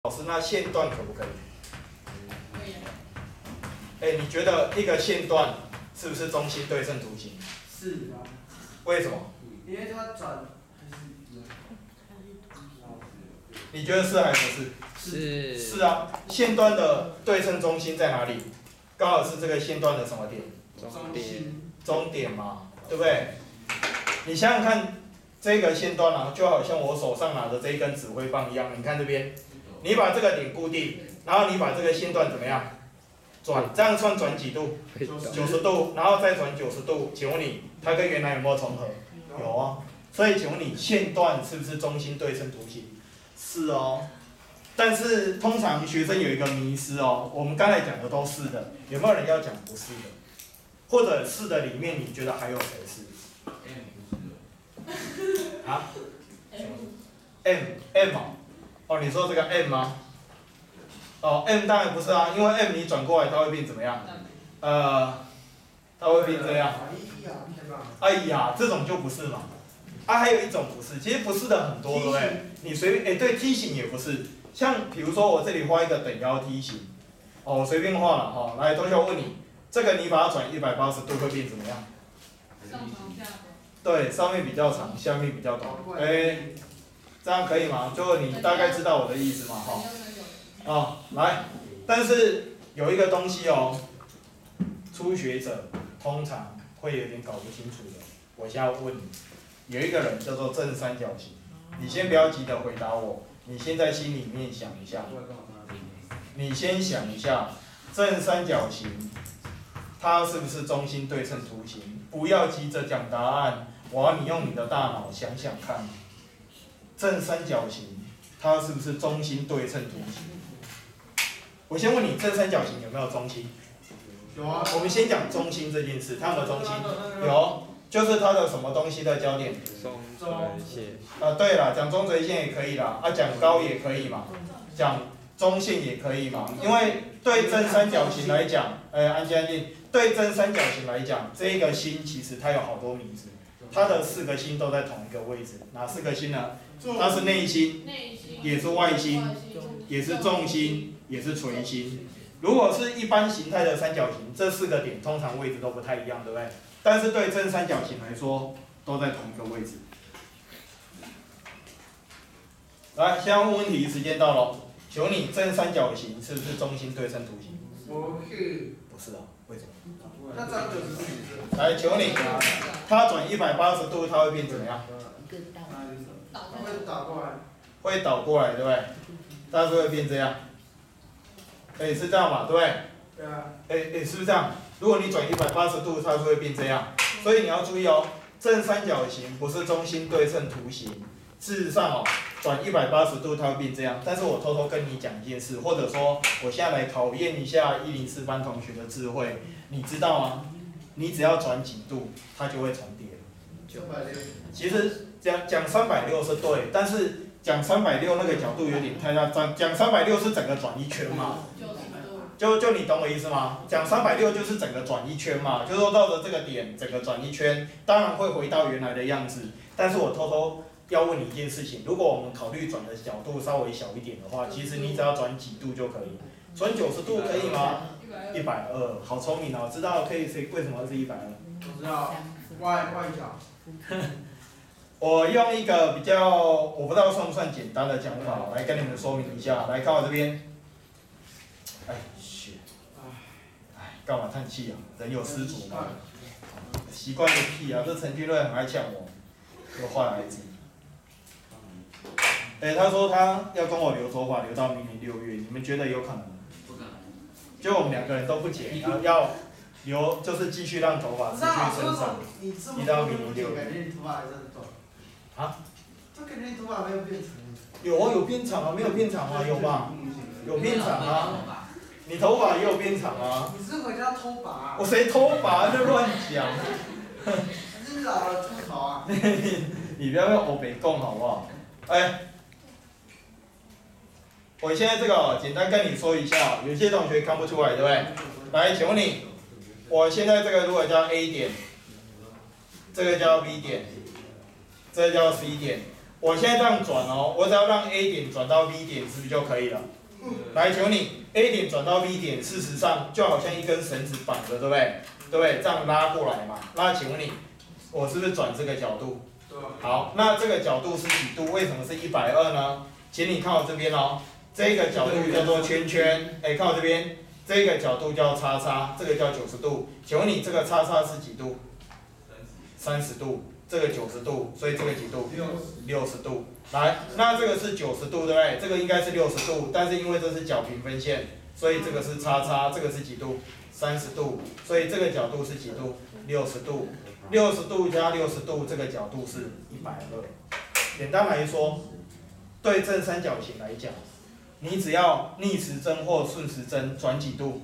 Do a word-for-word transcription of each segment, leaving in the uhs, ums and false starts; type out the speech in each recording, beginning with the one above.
老师，那线段可不可以？ 可以。 哎，你觉得一个线段是不是中心对称图形？ 是啊。 为什么？ 因为它转。 你觉得是还是不是？ 是。 是啊，线段的对称中心在哪里？刚好是这个线段的什么点？ 终点。 终点嘛，对不对？你想想看，这个线段啊，就好像我手上拿的这一根指挥棒一样。你看这边，你把这个点固定，然后你把这个线段怎么样？转，这样算转几度？九十度，然后再转九十度。请问你，它跟原来有没有重合？有啊。所以请问你，线段是不是中心对称图形？是哦。但是通常学生有一个迷思哦，我们刚才讲的都是的，有没有人要讲不是的？或者是的里面，你觉得还有谁是？啊 ？M M 哦，哦，你说这个 M 吗？哦 ，M 当然不是啊，因为 M 你转过来它会变怎么样？呃，它会变这样。哎呀，这种就不是嘛。啊，还有一种不是，其实不是的很多，对不对？你随便，哎，对，梯形也不是。像比如说我这里画一个等腰梯形，哦，我随便画了哈。来，同学我问你，这个你把它转一百八十度会变怎么样？ 上长下短。 对，上面比较长，下面比较短。哎，这样可以吗？就你大概知道我的意思嘛，哈。哦，来，但是有一个东西哦，初学者通常会有点搞不清楚的。我现在问你，有一个人叫做正三角形，你先不要急着回答我，你先在心里面想一下。你先想一下，正三角形，它是不是中心对称图形？不要急着讲答案，我要你用你的大脑想想看，正三角形，它是不是中心对称图形？我先问你，正三角形有没有中心？ 有啊。 我们先讲中心这件事，它有没有中心？有，就是它的什么东西的交点？ 中垂线。 啊，对了，讲中垂线也可以啦，啊，讲高也可以嘛，讲中线也可以嘛，因为对正三角形来讲，呃，安静安静，对正三角形来讲，这一个星其实它有好多名字，它的四个星都在同一个位置，哪四个星呢？它是内星，也是外星，也是重心，也是垂心。如果是一般形态的三角形，这四个点通常位置都不太一样，对不对？但是对正三角形来说，都在同一个位置。来，现在问问题，时间到了。求你，正三角形是不是中心对称图形？ 不是。 不是啊，为什么？ 那这样就是。 来，求你，它转一百八十度，它会变怎么样？ 会倒过来。 会倒过来，对不对？但是会变这样。哎，是这样嘛，对不对？ 对啊。 哎哎，是不是这样？如果你转一百八十度，它是会变这样。所以你要注意哦，正三角形不是中心对称图形。事实上哦，转一百八十度它会变这样。但是我偷偷跟你讲一件事，或者说我现在来考验一下一零四班同学的智慧，你知道吗？你只要转几度，它就会重叠。 九百六。 其实讲讲三百六是对，但是讲三百六那个角度有点太大。讲讲三百六是整个转一圈嘛。就就你懂我意思吗？讲三百六就是整个转一圈嘛，就是说绕着这个点整个转一圈，当然会回到原来的样子。但是我偷偷要问你一件事情，如果我们考虑转的角度稍微小一点的话，其实你只要转几度就可以。转九十度可以吗？一百二，好聪明哦，知道可以谁为什么是一百二？ 我知道，外外角。 我用一个比较我不知道算不算简单的讲法来跟你们说明一下，来看我这边。哎，血，哎，干嘛叹气啊？人有失足嘛。习惯个屁啊！这陈俊瑞很爱呛我，这个坏孩子。哎，他说他要跟我留头发留到明年六月，你们觉得有可能吗？ 不可能。 就我们两个人都不剪，然后要留，就是继续让头发持续生长，一到明年六月。 感觉你头发还是很短。 啊？ 这感觉你头发没有变长。 有啊，有变长啊，没有变长啊，有吧？有变长啊。你头发也有变长啊？ 你是回家偷拔、啊？ 我谁偷拔就乱讲。 还是老了秃头啊？ 你你不要用欧北共好不好？哎，我现在这个简单跟你说一下，有些同学看不出来，对不对？来，请问你，我现在这个如果叫 A 点，这个叫 B 点，这个叫 C 点， 我现在这样转哦，我只要让 A 点转到 B 点，是不是就可以了？来，请问你 A 点转到 B 点，事实上就好像一根绳子绑着，对不对？对不对？这样拉过来嘛。那请问你，我是不是转这个角度？好，那这个角度是几度？为什么是一百二呢？请你看我这边哦，这个角度叫做圈圈，哎，看我这边，这个角度叫叉叉，这个叫九十度。请问你这个叉叉是几度？三十度，这个九十度，所以这个几度？六十度。来，那这个是九十度，对不对？这个应该是六十度，但是因为这是角平分线，所以这个是叉叉，这个是几度？三十度，所以这个角度是几度？六十度。六十度加六十度，这个角度是一百二。简单来说，对正三角形来讲，你只要逆时针或顺时针转几度？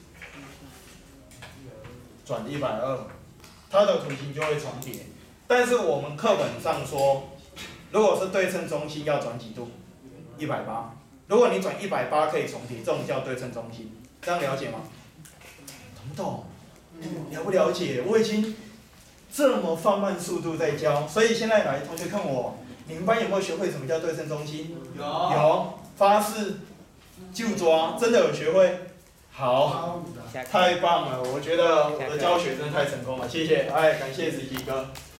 转一百二，它的图形就会重叠。但是我们课本上说，如果是对称中心要转几度？一百八。如果你转一百八可以重叠，这种叫对称中心。这样了解吗？懂不懂？了不了解？我已经这么放慢速度在教，所以现在来，同学看我，你们班有没有学会什么叫对称中心？ 有。 有，发誓就抓，真的有学会。好，太棒了！我觉得我的教学真的太成功了，谢谢，哎，感谢子琪哥。